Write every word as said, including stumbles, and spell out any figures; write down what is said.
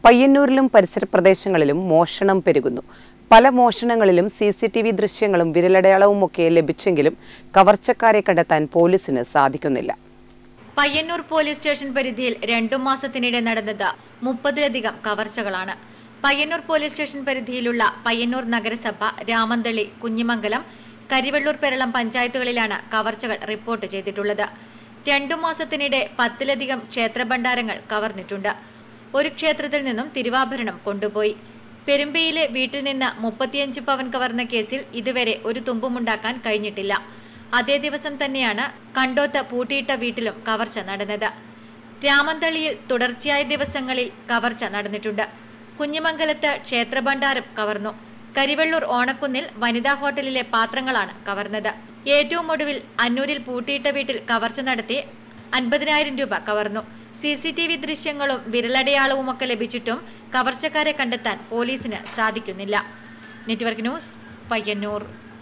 പയ്യന്നൂരിലും പരിസര പ്രദേശങ്ങളിലും മോഷണം പെരുകുന്നു. പല മോഷണങ്ങളിലും സി സി ടി വി ദൃശ്യങ്ങളും വിരലടയാളവുമൊക്കെ ലഭിച്ചെങ്കിലും കവർച്ചക്കാരെ കണ്ടെത്താൻ പോലീസിന് സാധിക്കുന്നില്ല. പയ്യന്നൂർ പോലീസ് സ്റ്റേഷൻ പരിധിയിൽ രണ്ടു മാസത്തിനിടെ നടന്നത് മുപ്പതിലധികം കവർച്ചകളാണ്. പയ്യന്നൂർ പോലീസ് സ്റ്റേഷൻ പരിധിയിലുള്ള പയ്യന്നൂർ നഗരസഭ, രാമന്തളി, കുഞ്ഞിമംഗലം, കരിവെള്ളൂർ പെരളം പഞ്ചായത്തുകളിലാണ് കവർച്ചകൾ റിപ്പോർട്ട് ചെയ്തിട്ടുള്ളത്. രണ്ടു മാസത്തിനിടെ പത്തിലധികം ക്ഷേത്രഭണ്ഡാരങ്ങൾ കവർന്നിട്ടുണ്ട്. ഒരു ക്ഷേത്രത്തിൽ നിന്നും തിരുവാഭരണം കൊണ്ടുപോയി. പെരുമ്പയിലെ വീട്ടിൽ നിന്ന് മുപ്പത്തിയഞ്ച് പവൻ കവർന്ന കേസിൽ ഇതുവരെ ഒരു തുമ്പുമുണ്ടാക്കാൻ കഴിഞ്ഞിട്ടില്ല. അതേ ദിവസം തന്നെയാണ് കണ്ടോത്ത് പൂട്ടിയിട്ട വീട്ടിലും കവർച്ച നടന്നത്. രാമന്തളിയിൽ തുടർച്ചയായ ദിവസങ്ങളിൽ കവർച്ച നടന്നിട്ടുണ്ട്. കുഞ്ഞിമംഗലത്ത് ക്ഷേത്രഭണ്ഡാരം കവർന്നു. കരിവെള്ളൂർ ഓണക്കുന്നിൽ വനിതാ ഹോട്ടലിലെ പാത്രങ്ങളാണ് കവർന്നത്. ഏറ്റവും ഒടുവിൽ അന്നൂരിൽ പൂട്ടിയിട്ട വീട്ടിൽ കവർച്ച നടത്തി അൻപതിനായിരം രൂപ കവർന്നു. സി സി ടി വി ദൃശ്യങ്ങളും വിരലടയാളവുമൊക്കെ ലഭിച്ചിട്ടും കവർച്ചക്കാരെ കണ്ടെത്താൻ പോലീസിന് സാധിക്കുന്നില്ല. Network news, Payyanur.